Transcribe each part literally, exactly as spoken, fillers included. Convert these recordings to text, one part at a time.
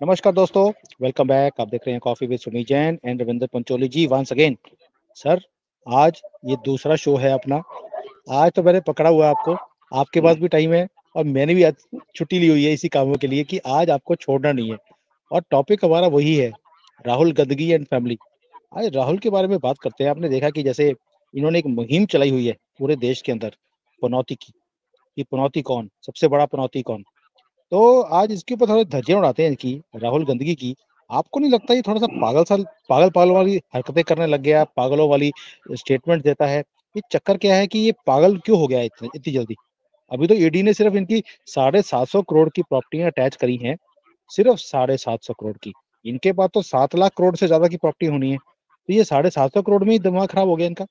नमस्कार दोस्तों, welcome back. आप देख रहे हैं coffee with Sumi Jain and Ravindra Pancholi ji once again. Sir, आज ये दूसरा शो है अपना। आज तो मैंने पकड़ा हुआ है आपको, आपके पास भी टाइम है और मैंने भी आज छुट्टी ली हुई है इसी कामों के लिए कि आज आपको छोड़ना नहीं है। और टॉपिक हमारा वही है, राहुल गदगी एंड फैमिली। आज राहुल के बारे में बात करते हैं। आपने देखा कि जैसे इन्होंने एक मुहिम चलाई हुई है पूरे देश के अंदर पनौती की, कि पनौती कौन, सबसे बड़ा पनौती कौन। तो आज इसके ऊपर थोड़े धज्जियां उड़ाते हैं कि राहुल गंदगी की। आपको नहीं लगता ये थोड़ा सा पागल सा पागल पागल वाली हरकतें करने लग गया, पागलों वाली स्टेटमेंट देता है। ये चक्कर क्या है कि ये पागल क्यों हो गया है इतनी इतनी जल्दी। अभी तो ईडी ने सिर्फ इनकी साढ़े सात सौ करोड़ की प्रॉपर्टियां अटैच करी हैं, सिर्फ साढ़े सात सौ करोड़ की। इनके पास तो सात लाख करोड़ से ज्यादा की प्रॉपर्टी होनी है, तो ये साढ़े सात सौ करोड़ में ही दिमाग खराब हो गया इनका।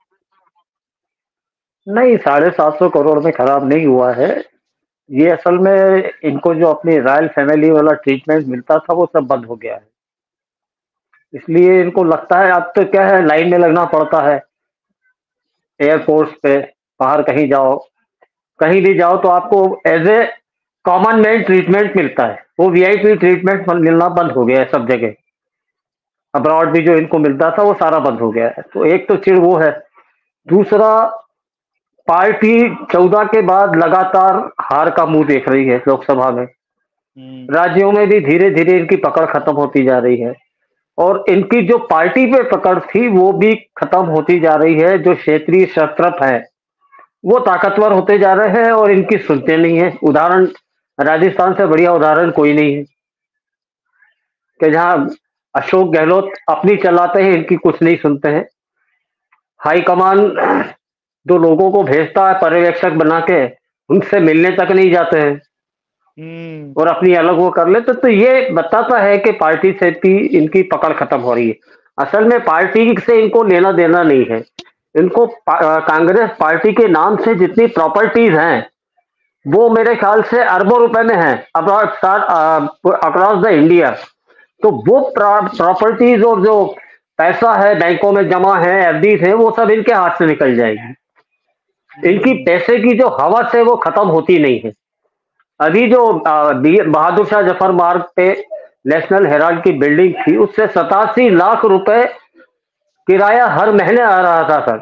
नहीं, साढ़े सात सौ करोड़ में खराब नहीं हुआ है। ये असल में इनको जो अपनी रॉयल फैमिली वाला ट्रीटमेंट मिलता था वो सब बंद हो गया है। इसलिए इनको लगता है अब तो क्या है, लाइन में लगना पड़ता है एयरपोर्ट पे, बाहर कहीं जाओ, कहीं भी जाओ तो आपको as a common man treatment मिलता है। वो वीआईपी ट्रीटमेंट मिलना बंद हो गया है सब जगह। अब्रॉड भी जो इनको मिलता था वो सारा बंद हो गया है। तो एक तो चिड़ वो है। दूसरा, पार्टी चौदह के बाद लगातार हार का मुंह देख रही है लोकसभा में। हम्म। राज्यों में भी धीरे धीरे इनकी पकड़ खत्म होती जा रही है। और इनकी जो पार्टी पे पकड़ थी वो भी खत्म होती जा रही है। जो क्षेत्रीय शस्त्रप है वो ताकतवर होते जा रहे हैं और इनकी सुनते नहीं है। उदाहरण, राजस्थान से बढ़िया उदाहरण कोई नहीं है कि जहां अशोक गहलोत अपनी चलाते हैं, इनकी कुछ नहीं सुनते हैं। हाईकमान दो लोगों को भेजता है पर्यवेक्षक बना के, उनसे मिलने तक नहीं जाते हैं हम्म। और अपनी अलग वो कर लेते। तो ये बताता है कि पार्टी से भी इनकी पकड़ खत्म हो रही है। असल में पार्टी से इनको लेना देना नहीं है। इनको पा- अ, कांग्रेस पार्टी के नाम से जितनी प्रॉपर्टीज हैं वो मेरे ख्याल से अरबों रुपए में है अक्रॉस द इंडिया। तो वो प्रॉपर्टीज और जो पैसा है बैंकों में जमा है, एफडीज है, वो सब इनके हाथ से निकल जाएगी। इनकी हम्म। पैसे की जो हवस है वो खत्म होती नहीं है। अभी जो अ, बी- बहादुर शाह जफर मार्ग पे नेशनल हेराल्ड की बिल्डिंग थी, उससे सतासी लाख रुपए किराया हर महीने आ रहा था सर,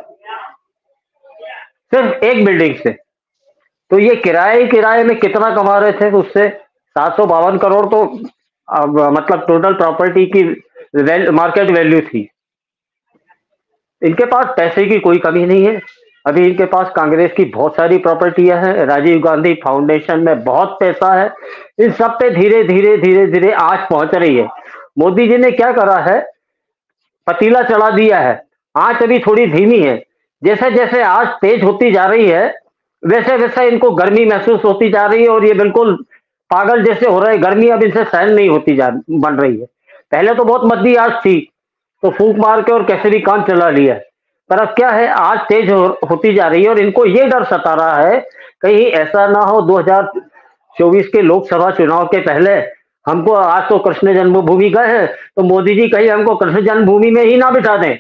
सिर्फ एक बिल्डिंग से। तो ये किराए ही किराए में कितना कमा रहे थे उससे? सात सौ बावन करोड़ तो अब, मतलब टोटल प्रॉपर्टी की मार्केट वैल्यू थी। इनके पास पैसे की कोई कमी नहीं है। अभी इनके पास कांग्रेस की बहुत सारी प्रॉपर्टियां हैं, राजीव गांधी फाउंडेशन में बहुत पैसा है। इन सब पे धीरे धीरे धीरे धीरे आंच पहुंच रही है। मोदी जी ने क्या करा है, पतीला चढ़ा दिया है, आंच अभी थोड़ी धीमी है। जैसे जैसे आंच तेज होती जा रही है वैसे वैसे इनको गर्मी महसूस होती जा रही है और ये बिल्कुल पागल जैसे हो रहे हैं। गर्मी अब इनसे सहन नहीं होती जा बन रही है। पहले तो बहुत मद्दी आंच थी तो फूंक मार के और कैसे भी काम चला लिया, पर अब क्या है, आज तेज हो, होती जा रही है और इनको ये डर सता रहा है कहीं ऐसा ना हो दो हज़ार चौबीस के लोकसभा चुनाव के पहले हमको, आज तो कृष्ण जन्मभूमि गए हैं, तो मोदी जी कहीं हमको कृष्ण जन्मभूमि में ही ना बिठा दें।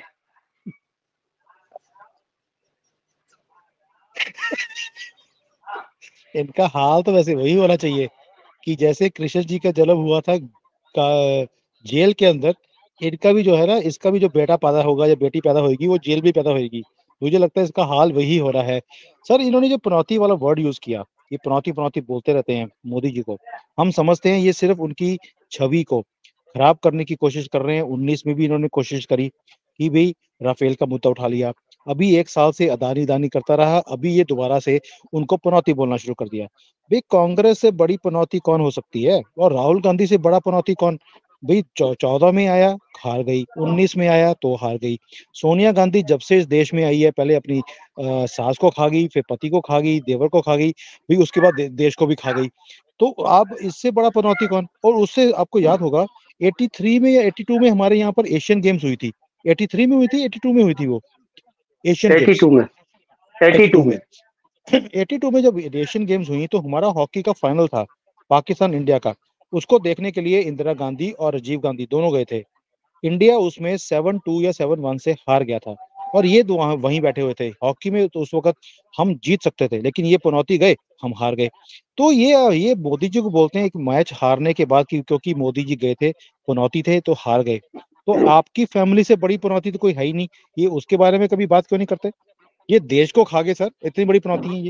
इनका हाल तो वैसे वही होना चाहिए कि जैसे कृष्ण जी का जन्म हुआ था का, जेल के अंदर। इनका भी जो है ना, इसका भी जो बेटा पैदा होगा या बेटी पैदा होगी वो जेल भी पैदा होगी। मुझे लगता है इसका हाल वही हो रहा है। सर, इन्होंने जो पनौती वाला वर्ड यूज किया, ये पनौती पनौती बोलते रहते हैं मोदी जी को। हम समझते हैं ये सिर्फ उनकी छवि को खराब करने की कोशिश कर रहे हैं। उन्नीस में भी इन्होंने कोशिश करी कि भाई राफेल का मुद्दा उठा लिया। अभी एक साल से अदानी दानी करता रहा, अभी ये दोबारा से उनको पनौती बोलना शुरू कर दिया। भाई, कांग्रेस से बड़ी पनौती कौन हो सकती है, और राहुल गांधी से बड़ा पनौती कौन। भाई, चौदह में आया हार गई, उन्नीस में आया तो हार गई। सोनिया गांधी जब से इस देश में आई है, पहले अपनी अ, सास को खा गई, फिर पति को खा गई, देवर को खा गई, भाई उसके बाद दे, देश को भी खा गई। तो आप इससे बड़ा पनौती कौन। और उससे आपको याद होगा तिरासी में या बयासी में हमारे यहाँ पर एशियन गेम्स हुई थी। तिरासी में हुई थी, बयासी में हुई थी वो एशियन गेम्स। एटी टू में एटी बयासी टू में में बयासी में जब एशियन गेम्स हुई तो हमारा हॉकी का फाइनल था, पाकिस्तान इंडिया का। उसको देखने के लिए इंदिरा गांधी और राजीव गांधी दोनों गए थे। इंडिया उसमें सेवन टू या सेवन वन से हार गया था। और ये दो वहाँ वहीं बैठे हुए थे। हॉकी में तो उस वक़्त हम जीत सकते थे, लेकिन ये पनौती गए, हम हार गए। तो ये ये मोदी जी को बोलते हैं कि मैच हारने के बाद कि क्योंकि मोदी जी गए थे, पनौती थे तो हार गए। तो आपकी फैमिली से बड़ी पनौती तो कोई है ही नहीं, ये उसके बारे में कभी बात क्यों नहीं करते? ये देश को खा गए सर, इतनी बड़ी पनौती है ये।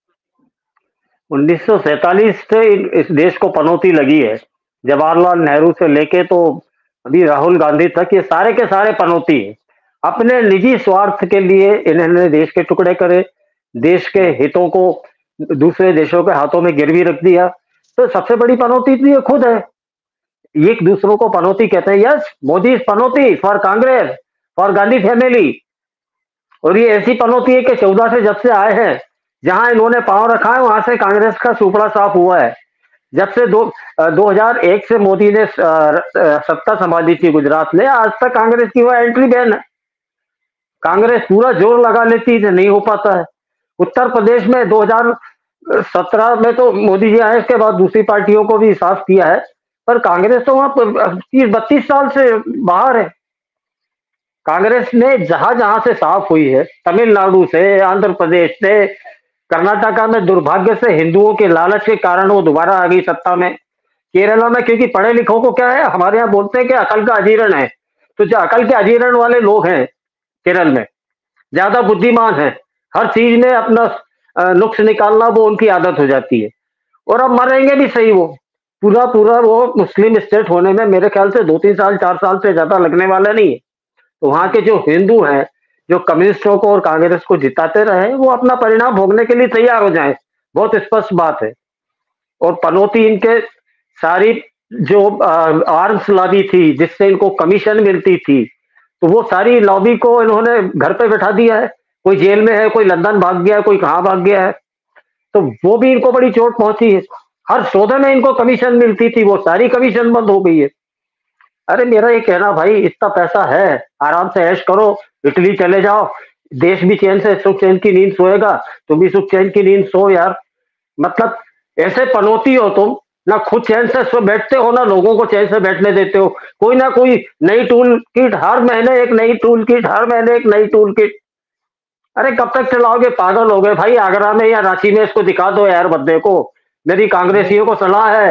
उन्नीस सौ सैंतालीस से इन- इस देश को पनौती लगी है। जवाहरलाल नेहरू से लेके तो अभी राहुल गांधी तक ये सारे के सारे पनौती है। अपने निजी स्वार्थ के लिए इन्होंने देश के टुकड़े करे, देश के हितों को दूसरे देशों के हाथों में गिरवी रख दिया। तो सबसे बड़ी पनौती तो ये खुद है। ये एक दूसरों को पनौती कहते हैं। यस, मोदी इज पनौती for Congress, for Gandhi family. और ये ऐसी पनौती है कि चौदह से जब से आए हैं, जहां इन्होंने पांव रखा है वहां से कांग्रेस का सुपड़ा साफ हुआ है। जब से दो दो हजार एक से मोदी ने अ, अ, सत्ता संभाली थी गुजरात में, आज तक कांग्रेस की वह एंट्री बैन है। कांग्रेस पूरा जोर लगा लेती है, नहीं हो पाता है। उत्तर प्रदेश में दो हजार सत्रह में तो मोदी जी आए, इसके बाद दूसरी पार्टियों को भी साफ किया है, पर कांग्रेस तो वहां तीस बत्तीस साल से बाहर है। कांग्रेस ने जहां जहां से साफ हुई है, तमिलनाडु से, आंध्र प्रदेश से, कर्नाटका में दुर्भाग्य से हिंदुओं के लालच के कारण वो दोबारा आ गई सत्ता में। केरला में क्योंकि पढ़े लिखों को क्या है, हमारे यहाँ बोलते हैं कि अकल का अजीरण है, तो जो अकल के अजीरण वाले लोग हैं केरल में, ज्यादा बुद्धिमान है, हर चीज में अपना अ, नुक्स निकालना वो उनकी आदत हो जाती है। और अब मरेंगे भी सही वो। पूरा पूरा वो मुस्लिम स्टेट होने में मेरे ख्याल से दो तीन साल चार साल से ज्यादा लगने वाला नहीं है। तो वहां के जो हिंदू हैं, जो कम्युनिस्टों को और कांग्रेस को जिताते रहे, वो अपना परिणाम भोगने के लिए तैयार हो जाएं। बहुत स्पष्ट बात है। और पनौती इनके सारी जो आर्म्स लॉबी थी, जिससे इनको कमीशन मिलती थी, तो वो सारी लॉबी को इन्होंने घर पे बैठा दिया है। कोई जेल में है, कोई लंदन भाग गया है, कोई कहाँ भाग गया है। तो वो भी इनको बड़ी चोट पहुंची है। हर सौदे में इनको कमीशन मिलती थी, वो सारी कमीशन बंद हो गई है। अरे मेरा ये कहना भाई, इतना पैसा है, आराम से ऐश करो, इटली चले जाओ, देश भी चैन से सुख चैन की नींद सोएगा, तुम भी सुख चैन की नींद सो यार। मतलब ऐसे पनौती हो तुम, ना खुद चैन से सो बैठते हो, ना लोगों को चैन से बैठने देते हो। कोई ना कोई नई टूल किट हर महीने, एक नई टूल किट हर महीने, एक नई टूल किट। अरे कब तक चलाओगे, पागल हो गए भाई। आगरा में या रांची में इसको दिखा दो यार बद्दे को। मेरी रमन कांग्रेसियों को सलाह है।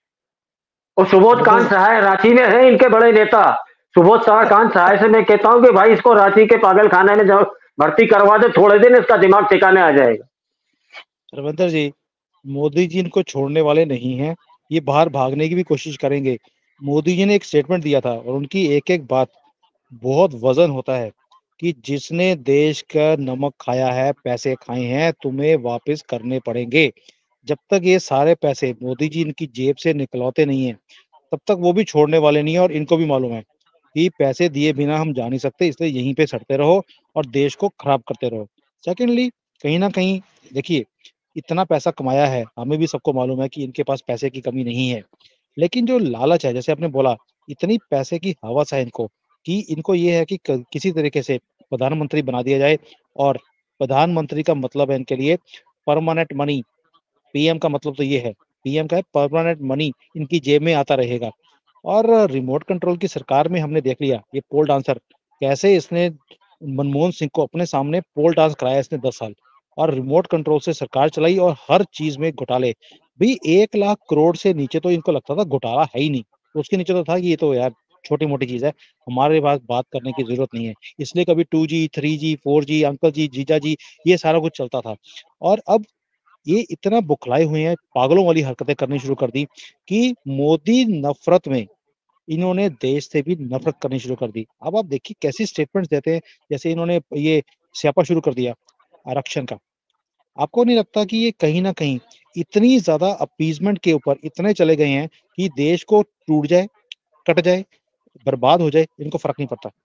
और सुबोध रमन कांत सहाय रांची में है इनके बड़े नेता। सुबोध शाह कांत सहाय से मैं कहता हूँ कि भाई इसको रांची के पागल खाने में जाओ, भर्ती करवा दे, थोड़े दिन इसका दिमाग ठिकाने आ जाएगा। रविंदर जी, मोदी जी इनको छोड़ने वाले नहीं हैं, ये बाहर भागने की भी कोशिश करेंगे। मोदी जी ने एक स्टेटमेंट दिया था और उनकी एक-एक बात बहुत वज़न होता है कि जिसने देश का नमक खाया है, पैसे खाए हैं, तुम्हें वापस करने पड़ेंगे। जब तक ये सारे पैसे मोदी जी इनकी जेब से निकलवाते नहीं हैं, तब तक वो भी छोड़ने वाले नहीं हैं और इनको भी मालूम है कि पैसे दिए बिना हम जा नहीं सकते, इसलिए यहीं पे सड़ते रहो और देश को खराब करते रहो। सेकंडली, कहीं न कहीं देखिए, इतना पैसा कमाया है, हमें भी सबको मालूम है कि इनके पास पैसे की कमी नहीं है। लेकिन जो लालच है, जैसे आपने बोला, इतनी पैसे की हवस है इनको कि इनको ये है कि क किसी तरीके से प्रधानमंत्री बना दिया जाए और प्रधानमंत्री का मतलब है इनके लिए परमानेंट मनी। पीएम का मतलब तो ये है, पीएम का है परमानेंट मनी इनकी जेब में आता रहेगा। और रिमोट कंट्रोल की सरकार में हमने देख लिया, ये पोल डांसर कैसे इसने मनमोहन सिंह को अपने सामने पोल डांस कराया इसने दस साल और रिमोट कंट्रोल से सरकार चलाई और हर चीज़ में घोटाले। भई एक लाख करोड़ से नीचे तो इनको लगता था घोटाला है ही नहीं। उसके नीचे तो था कि ये तो यार छोटी-मोटी चीज़ है, हमारे पास बात करने की ज़रूरत नहीं है। इसलिए कभी two G, three G, four G, uncle ji, जीजा जी, ये सारा कुछ चलता था। और अब ये इतना बौखलाए हुए हैं, पागलों वाली हरकतें करनी शुरू कर दी कि मोदी नफ़रत में इन्होंने देश से भी नफ़रत करनी शुरू कर दी। अब आप देखिए कैसी स्टेटमेंट्स देते हैं, जैसे इन्होंने ये स्यापा शुरू कर दिया आरक्षण का। आपको नहीं लगता कि ये कहीं न कहीं इतनी ज़्यादा अपीज़मेंट के ऊपर इतने चले गए हैं कि देश को टूट जाए, कट जाए, बर्बाद हो जाए, इनको फ़र्क नहीं पड़ता?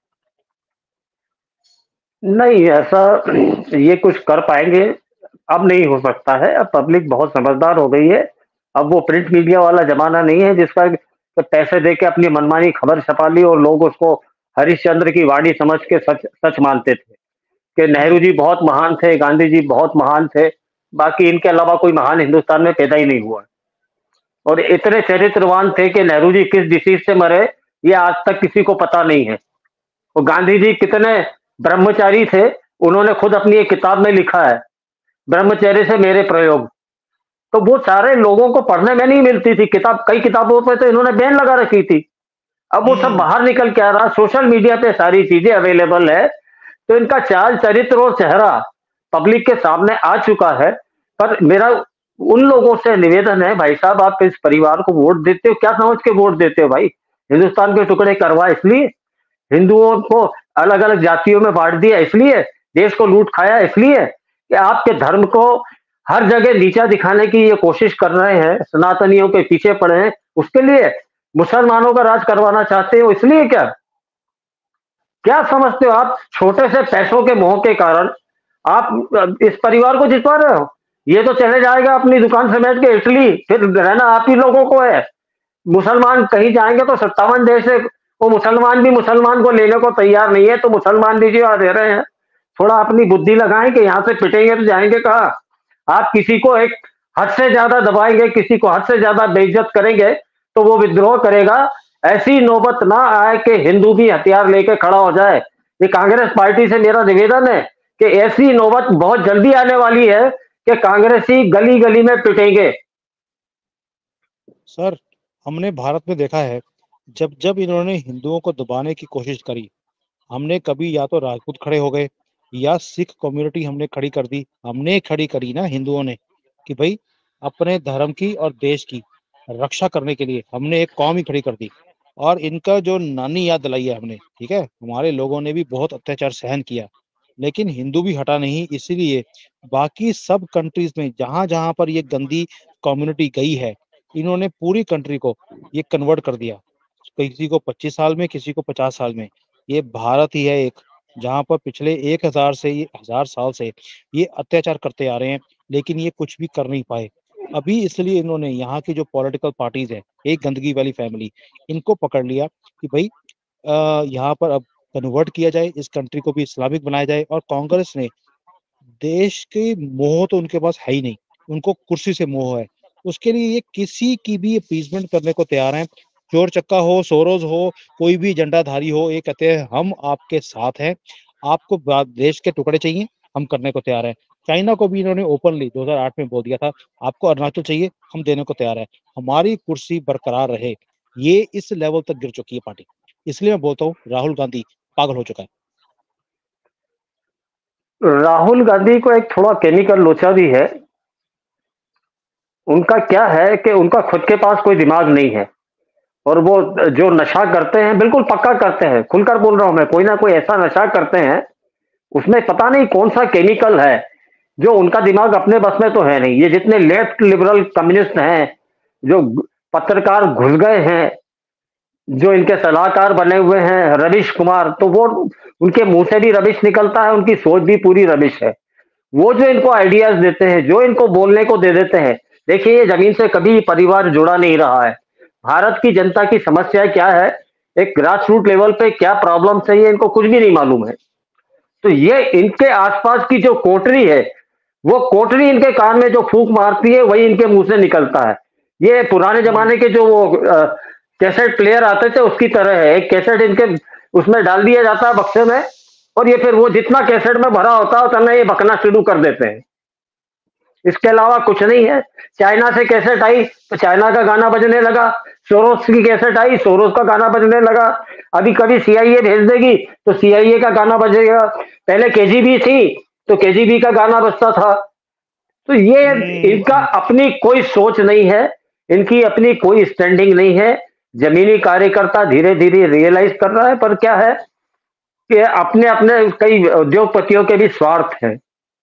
नहीं, ऐसा ये कुछ कर पाएंगे अब नहीं हो सकता है। अब पब्लिक बहुत समझदार हो गई है। अब वो प्रिंट मीडिया वाला जमाना नहीं है जिसका कि पैसे दे के अपनी मनमानी खबर छपा ली और लोग उसको हरिश्चंद्र की वाणी समझ के सच सच मानते थे कि नेहरू हुँ। जी बहुत महान थे, गांधी जी बहुत महान थे, बाकी इनके अलावा कोई महान हिंदुस्तान में पैदा ही नहीं हुआ। और इतने चरित्रवान थे कि नेहरू जी किस डिसीज से मरे ये आज तक किसी को पता नहीं है। और गांधी जी कितने ब्रह्मचारी थे, उन्होंने खुद अपनी एक किताब में लिखा है, ब्रह्मचर्य से मेरे प्रयोग। तो वो सारे लोगों को पढ़ने में नहीं मिलती थी किताब, कई किताबों पे तो इन्होंने बैन लगा रखी थी। अब वो सब हम्म। बाहर निकल के आ रहा, सोशल मीडिया पे सारी चीजें अवेलेबल है, तो इनका चाल चरित्र और चेहरा पब्लिक के सामने आ चुका है। पर मेरा उन लोगों से निवेदन है, भाई साहब आप इस परिवार को वोट देते हो, क्या समझ के वोट देते हो भाई? हिंदुस्तान के टुकड़े करवा इसलिए? हिंदुओं को अलग अलग जातियों में बांट दिया इसलिए? देश को लूट खाया इसलिए कि आपके धर्म को हर जगह नीचा दिखाने की ये कोशिश कर रहे हैं, सनातनियों के पीछे पड़े हैं, उसके लिए मुसलमानों का राज करवाना चाहते हो इसलिए? क्या क्या समझते हो आप? छोटे से पैसों के मोह के कारण आप इस परिवार को जितवा रहे हो। ये तो चले जाएगा अपनी दुकान समेट के इटली, फिर रहना आप ही लोगों को है। मुसलमान कहीं जाएंगे तो सत्तावन देश से वो मुसलमान भी मुसलमान को लेने को तैयार नहीं है, तो मुसलमान भी जो दे रहे हैं, थोड़ा अपनी बुद्धि लगाएं कि यहाँ से पिटेंगे तो जाएंगे कहाँ। आप किसी को एक हद से ज्यादा दबाएंगे, किसी को हद से ज्यादा बेइज्जत करेंगे तो वो विद्रोह करेगा। ऐसी नौबत ना आए कि हिंदू भी हथियार लेके खड़ा हो जाए। ये कांग्रेस पार्टी से मेरा निवेदन है कि ऐसी नौबत बहुत जल्दी आने वाली है कि कांग्रेसी गली गली में पिटेंगे। सर, हमने भारत में देखा है, जब जब इन्होंने हिंदुओं को दबाने की कोशिश करी, हमने कभी या तो राजपूत खड़े हो गए या सिख कम्युनिटी हमने खड़ी कर दी। हमने खड़ी करी ना हिंदुओं ने कि भाई अपने धर्म की और देश की रक्षा करने के लिए हमने एक कौम ही खड़ी कर दी। और इनका जो नानी याद दिलाई है हमने, ठीक है, हमारे लोगों ने भी बहुत अत्याचार सहन किया, लेकिन हिंदू भी हटा नहीं। इसीलिए बाकी सब कंट्रीज में जहां जहां पर ये गंदी कम्युनिटी गई है, इन्होंने पूरी कंट्री को ये कन्वर्ट कर दिया। किसी को पच्चीस साल में, किसी को पचास साल में। ये भारत ही है एक जहां पर पिछले एक हजार से ये हजार साल से ये अत्याचार करते आ रहे हैं, लेकिन ये कुछ भी कर नहीं पाए। अभी इसलिए इन्होंने यहाँ की जो पॉलिटिकल पार्टीज है, एक गंदगी वाली फैमिली, इनको पकड़ लिया कि भाई आ, यहाँ पर अब कन्वर्ट किया जाए, इस कंट्री को भी इस्लामिक बनाया जाए। और कांग्रेस ने, देश के मोह तो उनके पास है ही नहीं, उनको कुर्सी से मोह है। उसके लिए ये किसी की भी अपीसमेंट करने को तैयार हैं। चोर चक्का हो, सोरोज हो, कोई भी झंडाधारी हो, ये कहते हैं हम आपके साथ हैं। आपको बा- देश के टुकड़े चाहिए, हम करने को तैयार हैं। चाइना को भी इन्होंने ओपनली दो हज़ार आठ में बोल दिया था, आपको अरुणाचल चाहिए, हम देने को तैयार है। हमारी कुर्सी बरकरार रहे। ये इस लेवल तक गिर चुकी है पार्टी। इसलिए मैं बोलता हूँ राहुल गांधी पागल हो चुका है। राहुल गांधी को एक थोड़ा केमिकल लोचा भी है। उनका क्या है कि उनका खुद के पास कोई दिमाग नहीं है, और वो जो नशा करते हैं बिल्कुल पक्का करते हैं, खुलकर बोल रहा हूं मैं, कोई ना कोई ऐसा नशा करते हैं, उसमें पता नहीं कौन सा केमिकल है जो उनका दिमाग अपने बस में तो है नहीं। ये जितने लेफ्ट लिबरल कम्युनिस्ट हैं, जो पत्रकार घुस गए हैं, जो इनके सलाहकार बने हुए हैं रविश कुमार, तो वो उनके मुंह से भी रविश निकलता है, उनकी सोच भी पूरी रविश है। वो जो इनको आइडियाज देते हैं, जो इनको बोलने को दे देते हैं, देखिए ये जमीन से कभी परिवार जुड़ा नहीं रहा है। भारत की जनता की समस्या क्या है, एक ग्रास रूट लेवल पे क्या प्रॉब्लम है, ये इनको कुछ भी नहीं मालूम है। तो ये इनके आसपास की जो कोटरी है, वो कोटरी इनके कान में जो फूंक मारती है वही इनके मुंह से निकलता है। ये पुराने जमाने के जो वो कैसेट प्लेयर आते थे उसकी तरह है। एक कैसेट इनके उसमें डाल दिया जाता है बक्से में, और ये फिर वो जितना कैसेट में भरा होता है उतना ये बकना शुरू कर देते हैं। इसके अलावा कुछ नहीं है। चाइना से कैसेट आई तो चाइना का गाना बजने लगा, सोरोस की कैसेट आई, सोरोस का गाना बजने लगा। अभी कभी सीआईए भेज देगी तो सीआईए का गाना बजेगा। पहले केजीबी थी तो केजीबी का गाना बजता था। तो ये इनका अपनी कोई सोच नहीं है, इनकी अपनी कोई स्टैंडिंग नहीं है। जमीनी कार्यकर्ता धीरे धीरे रियलाइज कर रहा है, पर क्या है कि अपने अपने कई उद्योगपतियों के भी स्वार्थ हैं।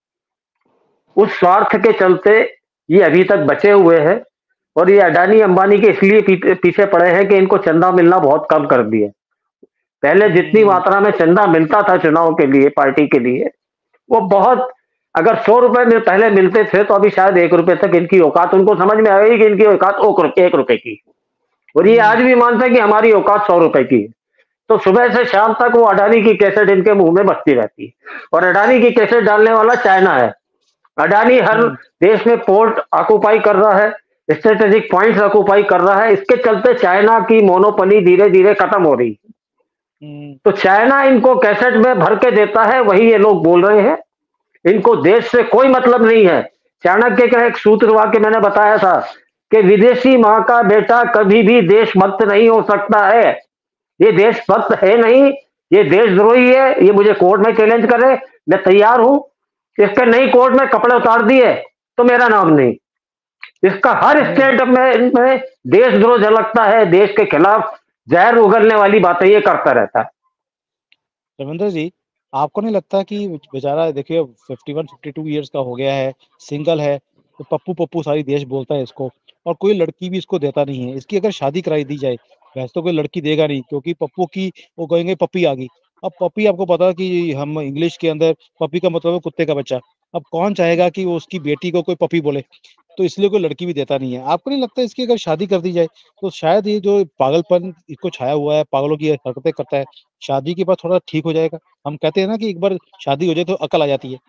उस स्वार्थ के चलते ये अभी तक बचे हुए हैं, और ये अडानी अंबानी के इसलिए पीछे पड़े हैं कि इनको चंदा मिलना बहुत कम कर दिया। पहले जितनी मात्रा में चंदा मिलता था चुनाव के लिए, पार्टी के लिए, वो बहुत, अगर सौ रुपए में पहले मिलते थे तो अभी शायद एक रुपए तक इनकी औकात, उनको समझ में आएगी कि इनकी औकात एक रुपए की। और ये आज भी मानते हैं कि हमारी औकात सौ रुपए की है। तो सुबह से शाम तक वो अडानी की कैसेट इनके मुंह में बजती रहती है, और अडानी की कैसेट डालने वाला चाइना है। अडानी हर देश में पोर्ट ऑक्युपाई कर रहा है, स्ट्रेटेजिक पॉइंट्स ऑक्युपाई कर रहा है। इसके चलते चाइना की मोनोपोली धीरे धीरे खत्म हो रही है। हुँ। तो चाइना इनको कैसेट में भर के देता है, वही ये लोग बोल रहे हैं। इनको देश से कोई मतलब नहीं है। चाणक्य का एक सूत्र वाक्य मैंने बताया था कि विदेशी माँ का बेटा कभी भी देशभक्त नहीं हो सकता है। ये देशभक्त है नहीं, ये देशद्रोही है, ये मुझे कोर्ट में चैलेंज करे, मैं तैयार हूँ। इसके नहीं कोर्ट में कपड़े उतार दिए, तो मेरा नाम नहीं। इसका हर नहीं, स्टेट में में देशद्रोह झलकता है, देश के खिलाफ ज़हर उगलने वाली बातें ये करता रहता है। रविंद्र जी, आपको नहीं लगता कि बेचारा देखिए इक्यावन बावन इयर्स का हो गया है, सिंगल है, तो पप्पू-पप्पू सारी देश बोलता है इसको और कोई लड़की भी इसको देता नहीं है। इसकी अगर शादी कराई दी जाए, वैसे तो कोई लड़की देगा नहीं क्योंकि पप्पू की वो कहेंगे पप्पी आ गई। अब पप्पी आपको पता है कि हम इंग्लिश के अंदर पप्पी का मतलब है कुत्ते का बच्चा। अब कौन चाहेगा कि वो उसकी बेटी को कोई पप्पी बोले? तो इसलिए कोई लड़की भी देता नहीं है। आपको नहीं लगता इसकी अगर शादी कर दी जाए, तो शायद ये जो पागलपन इसको छाया हुआ है, पागलों की हरकतें करता है, शादी के बाद थोड़ा ठीक हो जाएगा? हम कहते हैं ना कि एक बार शादी हो जाए तो अकल आ जाती है।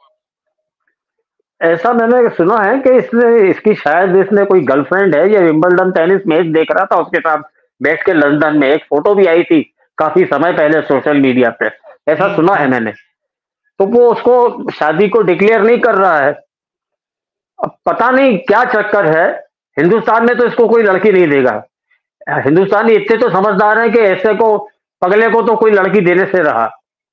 ऐसा मैंने सुना है कि इसने इसकी शायद इसने कोई गर्लफ्रेंड है, ये विंबलडन टेनिस मैच देख रहा था उसके साथ बैठ के लंदन में, एक फोटो भी आई थी काफी समय पहले सोशल मीडिया पे, ऐसा हुँ, सुना है हुँ। मैंने। तो वो उसको शादी को डिक्लेयर नहीं कर रहा है। अब पता नहीं क्या चक्कर है, हिंदुस्तान में तो इसको कोई लड़की नहीं देगा। अ, हिंदुस्तानी इतने तो समझदार हैं कि ऐसे को पगले को तो कोई लड़की देने से रहा।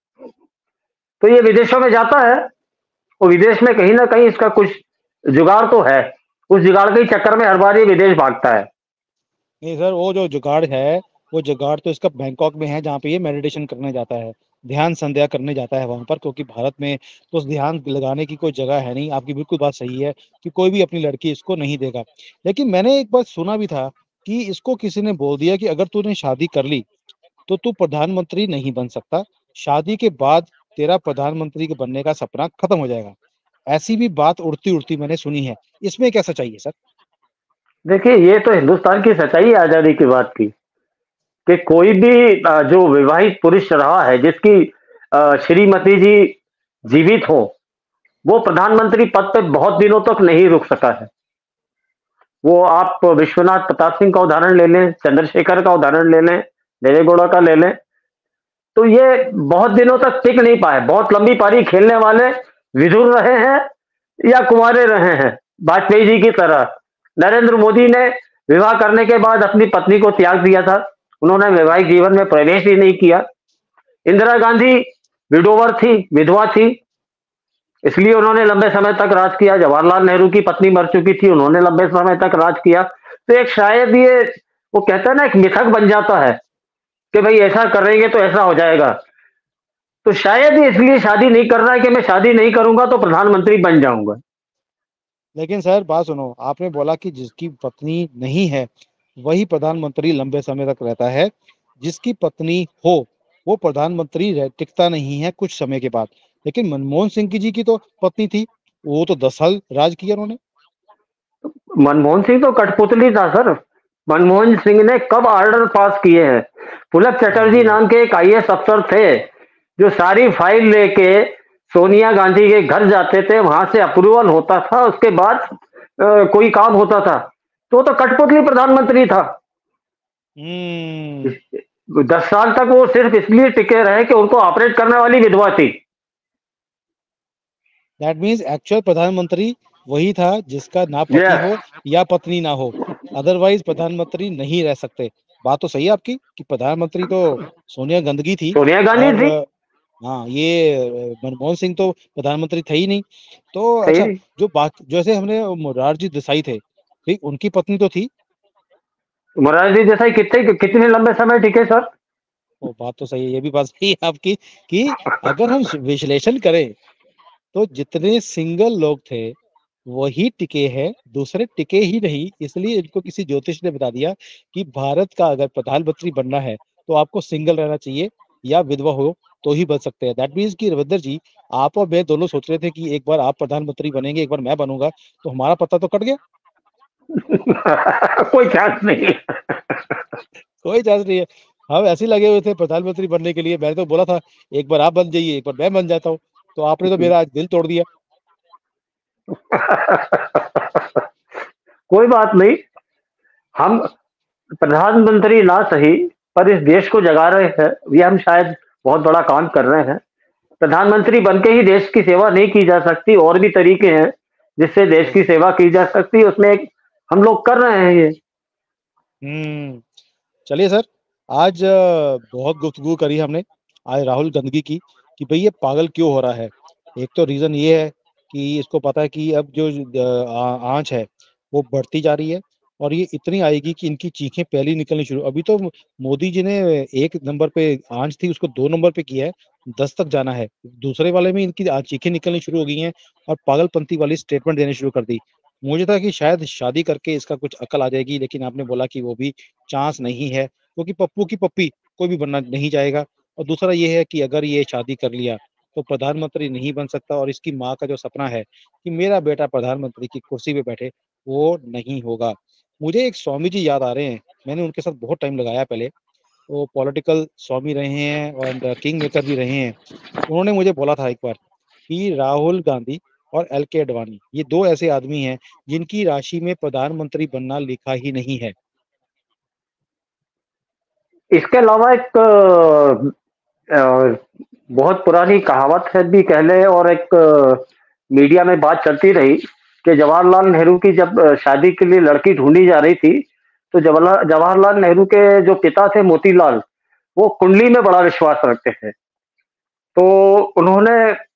तो ये विदेशों में जाता है, और विदेश में कहीं न कहीं इसका कुछ जुगाड़ तो है। उस जुगाड़ के ही चक्कर में हर बार ये विदेश भागता है। नहीं सर, वो जो जुगाड़ है, वो जुगाड़ तो इसका बैंकॉक में है जहाँ पे ये मेडिटेशन करने जाता है, ध्यान संध्या करने जाता है वहाँ पर क्योंकि भारत में तो उस ध्यान लगाने की कोई जगह है नहीं। आपकी बिल्कुल बात सही है कि कोई भी अपनी लड़की इसको नहीं देगा। लेकिन मैंने एक बात सुना भी था कि इसको किसी ने बोल दिया कि अगर तूने शादी कर ली, तो तू प्रधानमंत्री नहीं बन सकता। शादी के बाद तेरा प्रधानमंत्री के बनने का सपना खत्म हो जाएगा। ऐसी भी बात उड़ती-उड़ती मैंने सुनी है। इसमें क्या सच्चाई है सर? देखिए, ये तो हिंदुस्तान की सच्चाई है आज़ादी के बाद की, कि कोई भी अ, जो विवाहित पुरुष रहा है, जिसकी अ, श्रीमती जी जीवित हो, वो प्रधानमंत्री पद पे बहुत दिनों तक नहीं रुक सका है। वो आप विश्वनाथ प्रताप सिंह का उदाहरण ले लें, चंद्रशेखर का उदाहरण ले लें, देवेगौड़ा का ले लें, तो ये बहुत दिनों तक टिक नहीं पाए। बहुत लंबी पारी खेलने वाले विधुर रहे हैं या कुँवारे रहे हैं, वाजपेयी जी की तरह। नरेंद्र मोदी ने विवाह करने के बाद अपनी पत्नी को त्याग दिया था। उन्होंने वैवाहिक जीवन में प्रवेश ही नहीं किया। इंदिरा गांधी विडोवर थी, विधवा थी, इसलिए उन्होंने लंबे समय तक राज किया। जवाहरलाल नेहरू की पत्नी मर चुकी थी, उन्होंने लंबे समय तक राज किया। तो एक शायद ये वो कहते हैं ना, एक मिथक बन जाता है कि भई ऐसा करेंगे तो ऐसा हो जाएगा। तो शायद ये इसलिए शादी नहीं कर रहा है कि मैं शादी नहीं करूँगा तो प्रधानमंत्री बन जाऊँगा। लेकिन सर बात सुनो, आपने बोला कि जिसकी पत्नी नहीं है, वही प्रधानमंत्री लंबे समय तक रहता है। जिसकी पत्नी हो, वो प्रधानमंत्री रह टिकता नहीं है कुछ समय के बाद। लेकिन मनमोहन सिंह की जी की तो पत्नी थी, वो तो दस साल राज किया उन्होंने। मनमोहन सिंह तो कठपुतली था सर। मनमोहन सिंह ने कब ऑर्डर पास किए हैं? पुलक चटर्जी जी। नाम के एक आईएएस अफसर थे, जो सारी फाइल लेके सोनिया गांधी के घर जाते थे, वहां से अप्रूवल होता था, उसके बाद अ, कोई काम होता था। तो वो तो कठपुतली प्रधानमंत्री था। हुँ। दस साल तक वो सिर्फ इसलिए टिके रहे कि उनको ऑपरेट करने वाली विधवा थी। दैट मीन्स एक्चुअल प्रधानमंत्री वही था जिसका ना पति यस, हो या पत्नी ना हो। अदरवाइज़ प्रधानमंत्री नहीं रह सकते। बात तो सही है आपकी कि प्रधानमंत्री तो सोनिया गंदगी थी सोनिया गांधी और थी। हाँ, ये अ, मनमोहन सिंह तो प्रधानमंत्री थे ही नहीं। तो सही अच्छा, नहीं। जो बात जैसे हमने मोरारजी देसाई थे, ठीक, उनकी पत्नी तो थी। मोरारजी देसाई कितने कितने लंबे समय टिके सर? वो बात तो सही है, ये भी बात सही है आपकी कि अगर हम स विश्लेषण करें, तो जितने सिंगल लोग थे, वही टिके हैं, दूसरे टिके ही नहीं। इसलिए इनको किसी ज्योतिष ने बता दिया कि भारत का अगर प्रधानमंत्री बनना है, तो आपको सिंगल रहना चाहिए या विधवा हो, तो ही बन सकते हैं। दैट मीन्स कि रविंदर जी, आप और मैं दोनों सोच रहे थे कि एक बार आप प्रधानमंत्री बनेंगे, एक बार मैं बनूँगा, तो हमारा पत्ता तो कट गया। कोई चांस नहीं। कोई चांस नहीं है। हम ऐसे ही लगे हुए थे प्रधानमंत्री बनने के लिए। मैंने तो बोला था, एक बार आप बन जाइए, एक बार मैं बन जाता हूँ। तो आपने तो मेरा आज दिल तोड़ दिया। कोई बात नहीं, हम प्रधानमंत्री ना सही, पर इस देश को जगा रहे हैं, ये हम शायद बहुत बड़ा काम कर रहे हैं। प्रधानमंत्री बन के ही देश की सेवा नहीं की जा सकती, और भी तरीके हैं जिससे देश की सेवा की जा सकती है, उसमें एक हम लोग कर रहे हैं ये। हुँ। चलिए सर, आज अ, बहुत गुफ्तगू करी हमने, आज राहुल गांधी की, कि भई ये पागल क्यों हो रहा है। एक तो रीज़न ये है कि इसको पता है कि अब जो द आ आँच है, वो बढ़ती जा रही है और ये इतनी आएगी कि इनकी चीखें पहले ही निकलनी शुरू अभी तो मोदी जी ने एक नंबर पे आँच थी, उसको दो नंबर पे किया है, दस तक जाना है। दूसरे वाले में इनकी अ, चीखें निकलनी शुरू हो गई हैं और पागलपंती वाली स्टेटमेंट देनी शुरू कर दी। मुझे था कि शायद शादी करके इसका कुछ अकल आ जाएगी, लेकिन आपने बोला कि वो भी चांस नहीं है, क्योंकि पप्पू की पप्पी कोई भी बनना नहीं चाहेगा और दूसरा ये है कि अगर ये शादी कर लिया, तो प्रधानमंत्री नहीं बन सकता और इसकी माँ का जो सपना है कि मेरा बेटा प्रधानमंत्री की कुर्सी पे बैठे, वो नहीं होगा। मुझे एक स्वामी जी याद आ रहे हैं, मैंने उनके साथ बहुत टाइम लगाया पहले, वो पॉलिटिकल स्वामी रहे हैं और किंग मेकर भी रहे हैं। उन्होंने मुझे बोला था एक बार कि राहुल गांधी और एल के अडवाणी, ये दो ऐसे आदमी हैं, जिनकी राशि में प्रधानमंत्री बनना लिखा ही नहीं है। इसके अलावा एक अ, अ, बहुत पुरानी कहावत है भी कह लें, और एक अ, मीडिया में बात चलती रही कि जवाहरलाल नेहरू की जब अ, शादी के लिए लड़की ढूँढी जा रही थी, तो जवाहरलाल जवाहरलाल नेहरू के जो पिता थे मोतीलाल, वो कुंडली में बड़ा विश्वास रखते थे। तो उन्होंने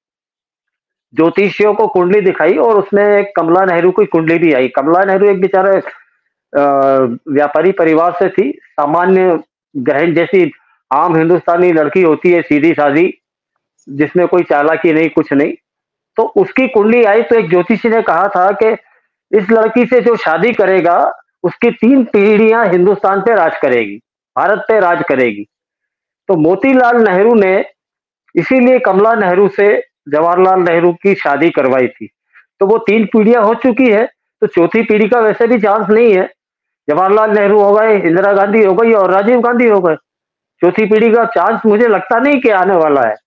ज्योतिषियों को कुंडली दिखाई और उसमें कमला नेहरू की कुंडली भी आई। कमला नेहरू एक बेचारे अ, व्यापारी परिवार से थी, सामान्य गृहिणी जैसी आम हिंदुस्तानी लड़की होती है, सीधी-सादी, जिसमें कोई चालाकी नहीं, कुछ नहीं। तो उसकी कुंडली आई तो एक ज्योतिषी ने कहा था कि इस लड़की से जो शादी करेगा, उसकी तीन पीढ़ियाँ हिंदुस्तान पे राज करेगी, भारत पे राज करेगी। तो मोतीलाल नेहरू ने इसीलिए कमला नेहरू से जवाहरलाल नेहरू की शादी करवाई थी। तो वो तीन पीढ़ियाँ हो चुकी है, तो चौथी पीढ़ी का वैसे भी चांस नहीं है। जवाहरलाल नेहरू हो गए, इंदिरा गांधी हो गई और राजीव गांधी हो गए। चौथी पीढ़ी का चांस मुझे लगता नहीं कि आने वाला है।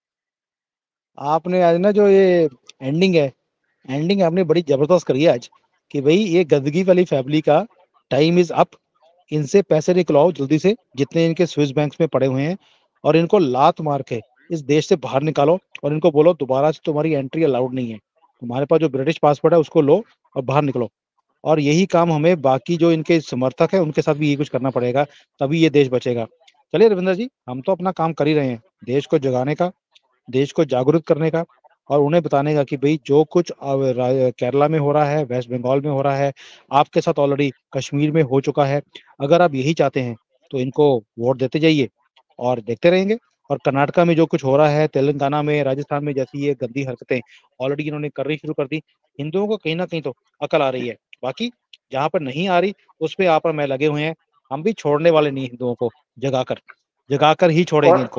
आपने आज ना जो ये एंडिंग है, एंडिंग आपने बड़ी ज़बरदस्त करी है आज, कि भई ये गंदगी वाली फैमिली का टाइम इज़ अप, इनसे पैसे निकलवाओ जल्दी से, जितने इनके स्विस बैंक्स में पड़े हुए हैं और इनको लात मार के इस देश से बाहर निकालो और इनको बोलो दोबारा से तुम्हारी एंट्री अलाउड नहीं है। तुम्हारे पास जो ब्रिटिश पासपोर्ट है उसको लो और बाहर निकलो। और यही काम हमें बाकी जो इनके समर्थक हैं, उनके साथ भी यही कुछ करना पड़ेगा, तभी ये देश बचेगा। चलिए रविंद्र जी, हम तो अपना काम कर ही रहे हैं, देश को जगाने का, देश को जागरूक करने का और उन्हें बताने का कि भई जो कुछ अब रा केरला में हो रहा है, वेस्ट बंगाल में हो रहा है, आपके साथ ऑलरेडी कश्मीर में हो चुका है। अगर आप यही चाहते हैं, तो इनको वोट देते जाइए और देखते रहेंगे। और कर्नाटका में जो कुछ हो रहा है, तेलंगाना में, राजस्थान में जैसी ये गंदी हरकतें ऑलरेडी इन्होंने करनी शुरू कर दी, हिंदुओं को कहीं न कहीं तो अकल आ रही है। बाकी जहाँ पर नहीं आ रही, उसपे आप और मैं लगे हुए हैं। हम भी छोड़ने वाले नहीं हिंदुओं को जगाकर, जगाकर ही छोड़ेंगे और इनको।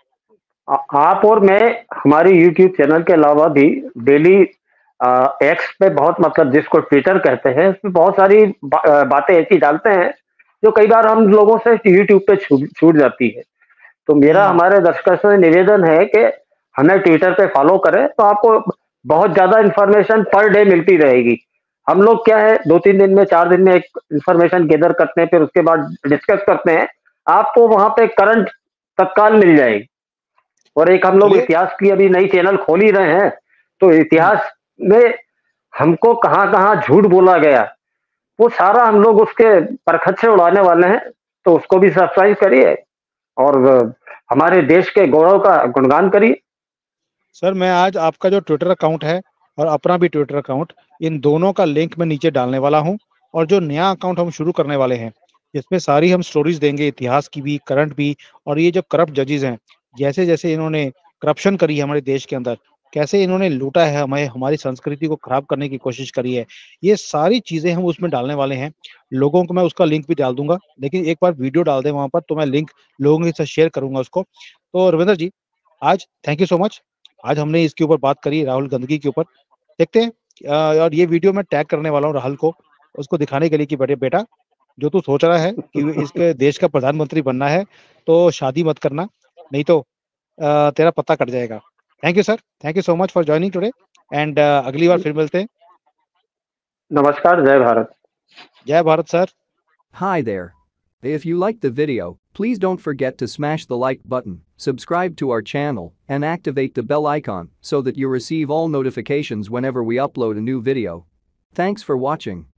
आ, आप और मैं हमारे यूट्यूब चैनल के अलावा भी डेली एक्स पे बहुत, मतलब जिसको ट्विटर कहते हैं, उसमें बहुत सारी बा, आ, बातें ऐसी डालते हैं जो कई बार हम लोगों से यूट्यूब पे छूट छूट जाती है। तो मेरा हुँ। हमारे दर्शकों से निवेदन है कि हमें ट्विटर पे फॉलो करें, तो आपको बहुत ज्यादा इंफॉर्मेशन पर डे मिलती रहेगी। हम लोग क्या है, दो तीन दिन में, चार दिन में एक इंफॉर्मेशन गैदर करते हैं, फिर उसके बाद डिस्कस करते हैं। आपको वहां पे करंट तत्काल मिल जाएगी। और एक हम लोग चलिए। इतिहास की अभी नई चैनल खोल ही रहे हैं, तो हुँ। इतिहास में हमको कहाँ कहाँ झूठ बोला गया, वो सारा हम लोग उसके परखच्चे उड़ाने वाले हैं। तो उसको भी सब्सक्राइब करिए और हमारे देश के गौरव का गुणगान करिए। सर मैं आज आपका जो ट्विटर अकाउंट है और अपना भी ट्विटर अकाउंट, इन दोनों का लिंक मैं नीचे डालने वाला हूँ और जो नया अकाउंट हम शुरू करने वाले हैं, इसमें सारी हम स्टोरीज देंगे, इतिहास की भी, करंट भी। और ये जो करप्ट जजेस हैं, जैसे-जैसे इन्होंने करप्शन करी है हमारे देश के अंदर, कैसे इन्होंने लूटा है हमें, हमारी संस्कृति को खराब करने की कोशिश करी है, ये सारी चीज़ें हम उसमें डालने वाले हैं। लोगों को मैं उसका लिंक भी डाल दूँगा, लेकिन एक बार वीडियो डाल दें वहाँ पर, तो मैं लिंक लोगों के साथ शेयर करूँगा उसको। तो रविंदर जी, आज थैंक यू सो मच। आज हमने इसके ऊपर बात करी, राहुल गांधी के ऊपर। देखते हैं अ, और ये वीडियो मैं टैग करने वाला हूँ राहुल को, उसको दिखाने के लिए कि बेटे बेटा, जो तू सोच रहा है कि इसके देश का प्रधानमंत्री बनना है, तो शादी मत करना, नहीं तो अ, तेरा पत्ता कट जाएगा। Thank you sir, thank you so much for joining today and अगली बार फिर मिलते हैं। नमस्कार, जय भारत। जय Bharat sir. Hi there. If you liked the video, Please don't forget to smash the like button, subscribe to our channel, and activate the bell icon so that you receive all notifications whenever we upload a new video. Thanks for watching.